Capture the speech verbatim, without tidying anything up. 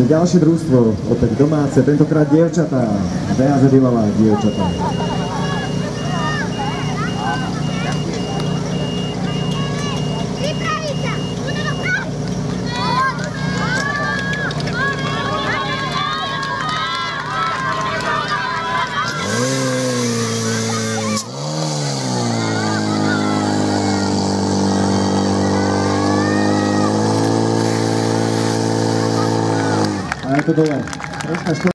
Ďalšie družstvo, opäť domáce, tentokrát dievčatá, bé á zet Ilava, dievčatá. A je to dole.